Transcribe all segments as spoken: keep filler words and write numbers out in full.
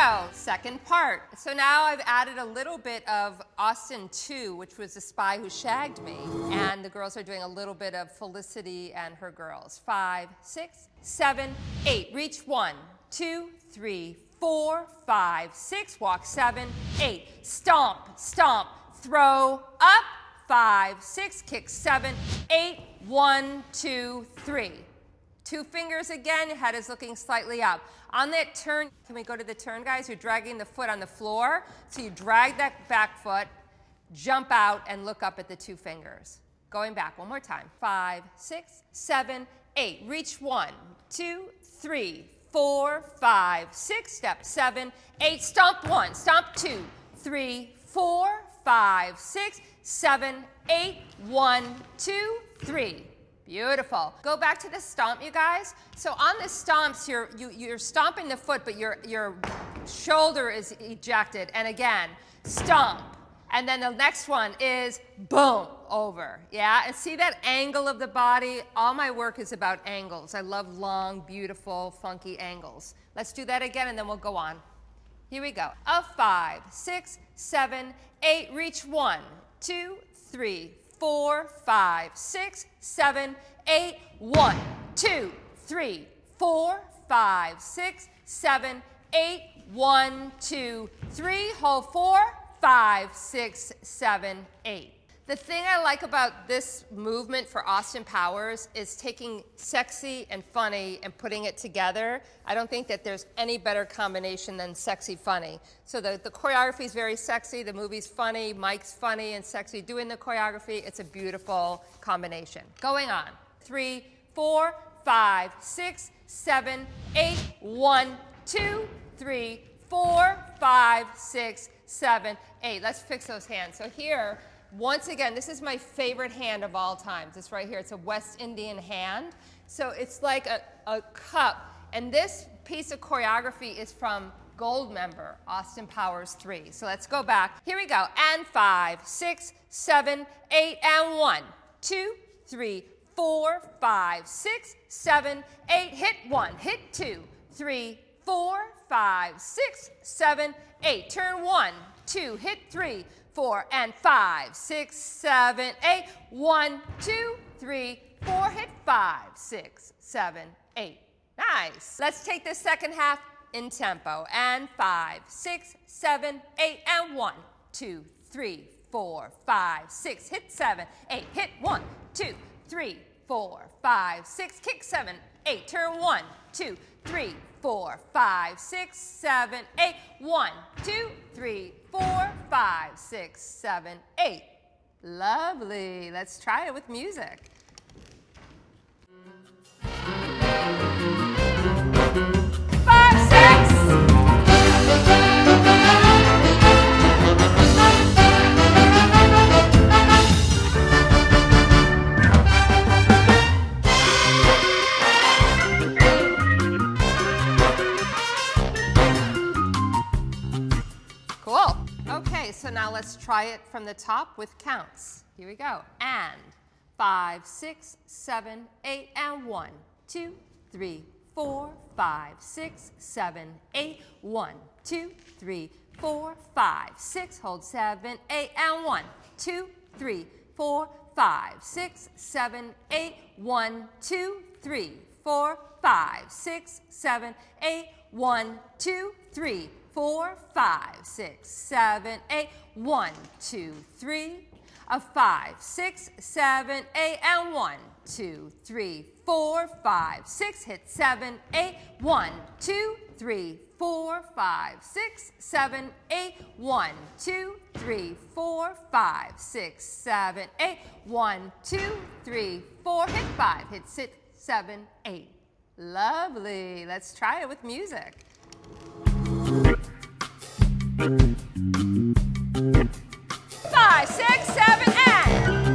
go, second part. So now I've added a little bit of Austin two, which was the Spy Who Shagged Me. And the girls are doing a little bit of Felicity and her girls. Five, six, seven, eight. Reach one, two, three, four, five, six. Walk seven, eight. Stomp, stomp, throw, up. Five, six, kick seven, eight. One, two, three. Two fingers again, your head is looking slightly up. On that turn, can we go to the turn, guys? You're dragging the foot on the floor. So you drag that back foot, jump out, and look up at the two fingers. Going back one more time. Five, six, seven, eight. Reach one, two, three, four, five, six. Step seven, eight. Stomp one, stomp two, three, four, five, six, seven, eight. One, two, three. Beautiful. Go back to the stomp, you guys. So on the stomps, you're, you, you're stomping the foot, but your, your shoulder is ejected. And again, stomp. And then the next one is boom, over. Yeah, and see that angle of the body? All my work is about angles. I love long, beautiful, funky angles. Let's do that again, and then we'll go on. Here we go. A five, six, seven, eight. Reach one, two, three, four, five, six, seven, eight. One, two, three, four, five, six, seven, eight. One, two, three. Hold four, five, six, seven, eight. The thing I like about this movement for Austin Powers is taking sexy and funny and putting it together. I don't think that there's any better combination than sexy funny. So the, the choreography is very sexy, the movie's funny, Mike's funny and sexy doing the choreography. It's a beautiful combination. Going on. Three, four, five, six, seven, eight. One, two, three, four, five, six, seven, eight. Let's fix those hands. So here, once again, this is my favorite hand of all time. This right here, it's a West Indian hand. So it's like a, a cup. And this piece of choreography is from Goldmember, Austin Powers three. So let's go back. Here we go. And five, six, seven, eight, and one, two, three, four, five, six, seven, eight. Hit one, hit two, three, four, five, six, seven, eight. Turn one, two, hit three, four, and five, six, seven, eight. One, two, three, four. Hit five, six, seven, eight. Nice. Let's take the second half in tempo. And five, six, seven, eight, and one, two, three, four, five, six. Hit seven, eight. Hit one, two, three, four, five, six. Kick seven, eight. Turn one, two, three, four, five, six, seven, eight. One, two, three, four, five, six, seven, eight. Lovely. Let's try it with music. Five, six. Cool. Okay, so now let's try it from the top with counts. Here we go. And five, six, seven, eight, and one, two, three, four, five, six, seven, eight. One, two, three, four, five, six. Hold seven, eight, and one, two, three, four, five, six, seven, eight. One, two, three, four, five, six, seven, eight. One, two, three, four, five, six, seven, eight. One, two, three. A five, six, seven, eight, and one, two, three, four, five, six. Hit seven, eight. One, two, three, four, five, six, seven, eight. One, two, three, four, five, six, seven, eight. One, two, three, four. Hit five. Hit six, seven, eight. Lovely. Let's try it with music. Five, six, seven, and.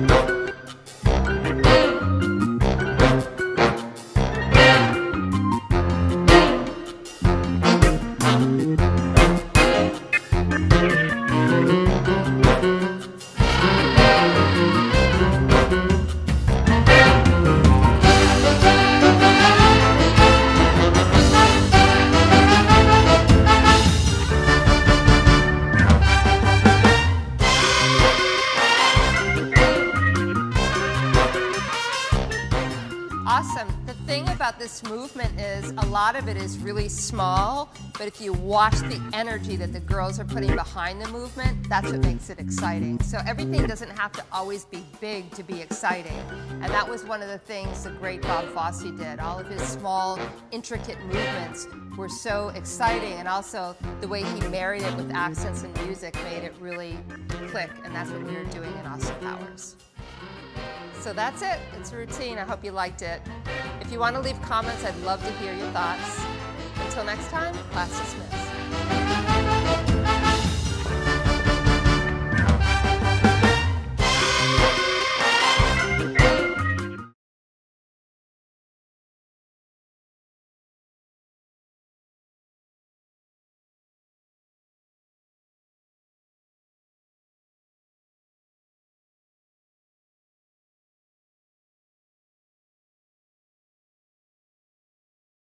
this movement is a lot of it is really small, but if you watch the energy that the girls are putting behind the movement, that's what makes it exciting. So everything doesn't have to always be big to be exciting. And that was one of the things the great Bob Fosse did. All of his small, intricate movements were so exciting, and also the way he married it with accents and music made it really click, and that's what we were doing in Austin Powers. So that's it. It's a routine. I hope you liked it. If you want to leave comments, I'd love to hear your thoughts. Until next time, class dismissed.